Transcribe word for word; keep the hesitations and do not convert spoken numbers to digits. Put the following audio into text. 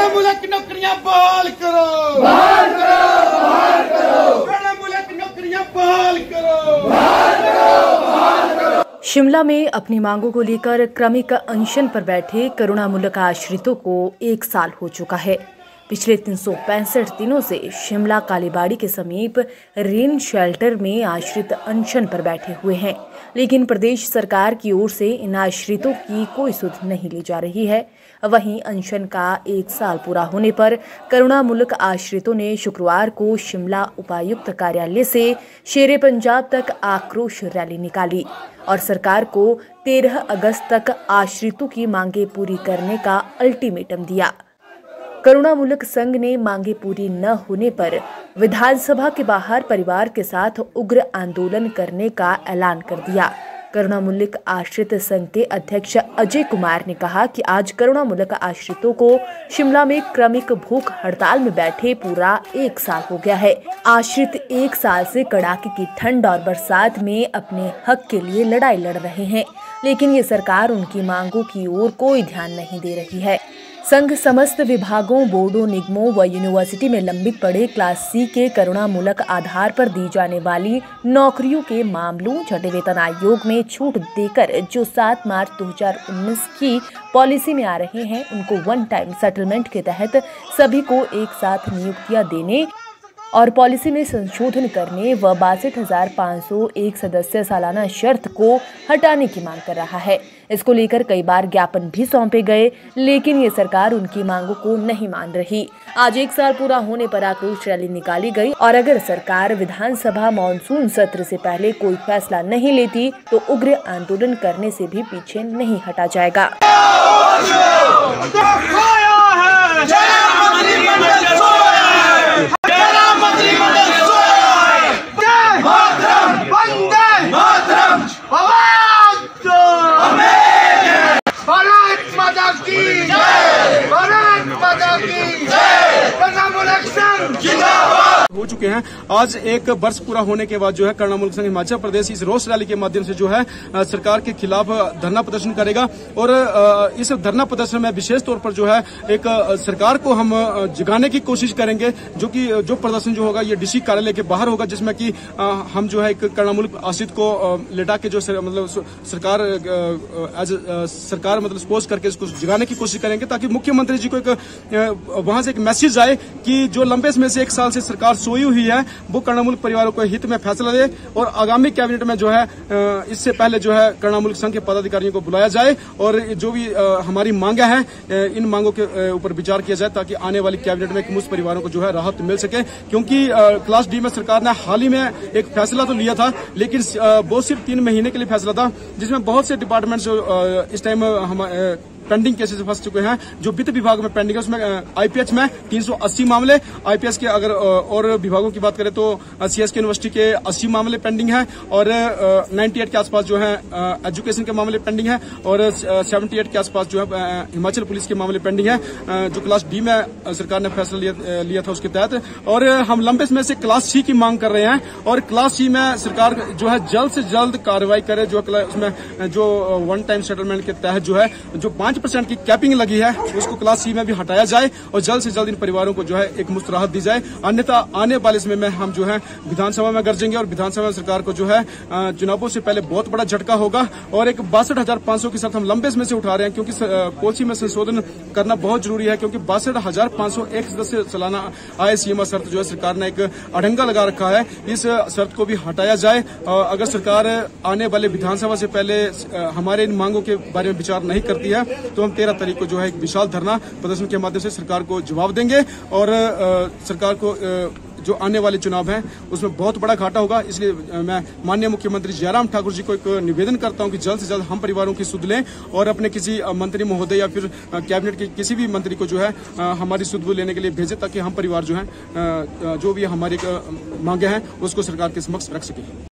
तृणमूलक नौकरियां बहाल करो, बहाल करो, बहाल करो। तृणमूलक नौकरियां बहाल करो, बहाल करो, बहाल करो। शिमला में अपनी मांगों को लेकर क्रमिक अनशन पर बैठे करुणामूलक आश्रितों को एक साल हो चुका है। पिछले तीन सौ पैंसठ दिनों से शिमला कालीबाड़ी के समीप रेन शेल्टर में आश्रित अनशन पर बैठे हुए हैं, लेकिन प्रदेश सरकार की ओर से इन आश्रितों की कोई सुध नहीं ली जा रही है। वहीं अनशन का एक साल पूरा होने पर करुणामूलक आश्रितों ने शुक्रवार को शिमला उपायुक्त कार्यालय से शेरे पंजाब तक आक्रोश रैली निकाली और सरकार को तेरह अगस्त तक आश्रितों की मांगें पूरी करने का अल्टीमेटम दिया। करुणामूलक संघ ने मांगे पूरी न होने पर विधानसभा के बाहर परिवार के साथ उग्र आंदोलन करने का ऐलान कर दिया। करुणामूलक आश्रित संघ के अध्यक्ष अजय कुमार ने कहा कि आज करुणामूलक आश्रितों को शिमला में क्रमिक भूख हड़ताल में बैठे पूरा एक साल हो गया है। आश्रित एक साल से कड़ाके की ठंड और बरसात में अपने हक के लिए लड़ाई लड़ रहे हैं, लेकिन ये सरकार उनकी मांगों की ओर कोई ध्यान नहीं दे रही है। संघ समस्त विभागों, बोर्डों, निगमों व यूनिवर्सिटी में लंबित पड़े क्लास सी के करुणामूलक आधार पर दी जाने वाली नौकरियों के मामलों, छठे वेतन आयोग में छूट देकर जो सात मार्च दो हज़ार उन्नीस की पॉलिसी में आ रहे हैं, उनको वन टाइम सेटलमेंट के तहत सभी को एक साथ नियुक्तियां देने और पॉलिसी में संशोधन करने व बासठ हजार पाँच सौ एक सदस्य सालाना शर्त को हटाने की मांग कर रहा है। इसको लेकर कई बार ज्ञापन भी सौंपे गए, लेकिन ये सरकार उनकी मांगों को नहीं मान रही। आज एक साल पूरा होने पर आक्रोश रैली निकाली गई और अगर सरकार विधानसभा मानसून सत्र से पहले कोई फैसला नहीं लेती तो उग्र आंदोलन करने से भी पीछे नहीं हटा जाएगा। हो चुके हैं। आज एक वर्ष पूरा होने के बाद जो है करुणामूलक संघ हिमाचल प्रदेश इस रोष रैली के माध्यम से जो है सरकार के खिलाफ धरना प्रदर्शन करेगा और इस धरना प्रदर्शन में विशेष तौर पर जो है एक सरकार को हम जगाने की कोशिश करेंगे, जो कि जो प्रदर्शन जो होगा ये डीसी कार्यालय के बाहर होगा, जिसमें कि हम जो है एक करुणामूलक आश्रित को लेटा के जो मतलब सरकार एज सरकार मतलब स्पोज करके इसको जगाने की कोशिश करेंगे, ताकि मुख्यमंत्री जी को एक वहां से एक मैसेज आए कि जो लंबे समय से एक साल से सरकार सोई हुई है वो करुणामूलक परिवारों को हित में फैसला दे और आगामी कैबिनेट में जो है इससे पहले जो है करुणामूलक संघ के पदाधिकारियों को बुलाया जाए और जो भी हमारी मांगे हैं इन मांगों के ऊपर विचार किया जाए, ताकि आने वाली कैबिनेट में मुस्लिम परिवारों को जो है राहत मिल सके। क्योंकि क्लास डी में सरकार ने हाल ही में एक फैसला तो लिया था, लेकिन वो सिर्फ तीन महीने के लिए फैसला था, जिसमें बहुत से डिपार्टमेंट जो इस टाइम हम पेंडिंग केसेस फंस चुके हैं। जो वित्त विभाग में पेंडिंग है उसमें आईपीएच में तीन सौ अस्सी मामले, आईपीएस के अगर और विभागों की बात करें तो सीएसके यूनिवर्सिटी के अस्सी मामले पेंडिंग है और अट्ठानवे के आसपास जो है एजुकेशन के मामले पेंडिंग है और अठहत्तर के आसपास जो है हिमाचल पुलिस के मामले पेंडिंग है, जो क्लास डी में सरकार ने फैसला लिया, लिया था उसके तहत। और हम लंबे समय से क्लास सी की मांग कर रहे हैं और क्लास सी में सरकार जो है जल्द से जल्द कार्रवाई करे, जो उसमें जो वन टाइम सेटलमेंट के तहत जो है जो पांच परसेंट की कैपिंग लगी है उसको क्लास सी में भी हटाया जाए और जल्द से जल्द इन परिवारों को जो है एक मुफ्त राहत दी जाए। अन्यथा आने वाले समय में हम जो है विधानसभा में गरजेंगे और विधानसभा में सरकार को जो है चुनावों से पहले बहुत बड़ा झटका होगा और एक बासठ हजार पांच सौ के साथ हम लंबे समय से उठा रहे हैं, क्योंकि पॉलिसी में संशोधन करना बहुत जरूरी है, क्योंकि बासठ हजार पांच सौ एक सदस्य सालाना आय सीमा शर्त जो है सरकार ने एक अड़ंगा लगा रखा है, इस शर्त को भी हटाया जाए। अगर सरकार आने वाले विधानसभा से पहले हमारे इन मांगों के बारे में विचार नहीं करती है तो हम तेरह तारीख को जो है एक विशाल धरना प्रदर्शन के माध्यम से सरकार को जवाब देंगे और सरकार को जो आने वाले चुनाव हैं उसमें बहुत बड़ा घाटा होगा। इसलिए मैं माननीय मुख्यमंत्री जयराम ठाकुर जी को एक निवेदन करता हूं कि जल्द से जल्द हम परिवारों की सुध लें और अपने किसी मंत्री महोदय या फिर कैबिनेट के किसी भी मंत्री को जो है हमारी सुध लेने के लिए भेजें, ताकि हम परिवार जो है जो भी हमारी मांगे हैं उसको सरकार के समक्ष रख सकें।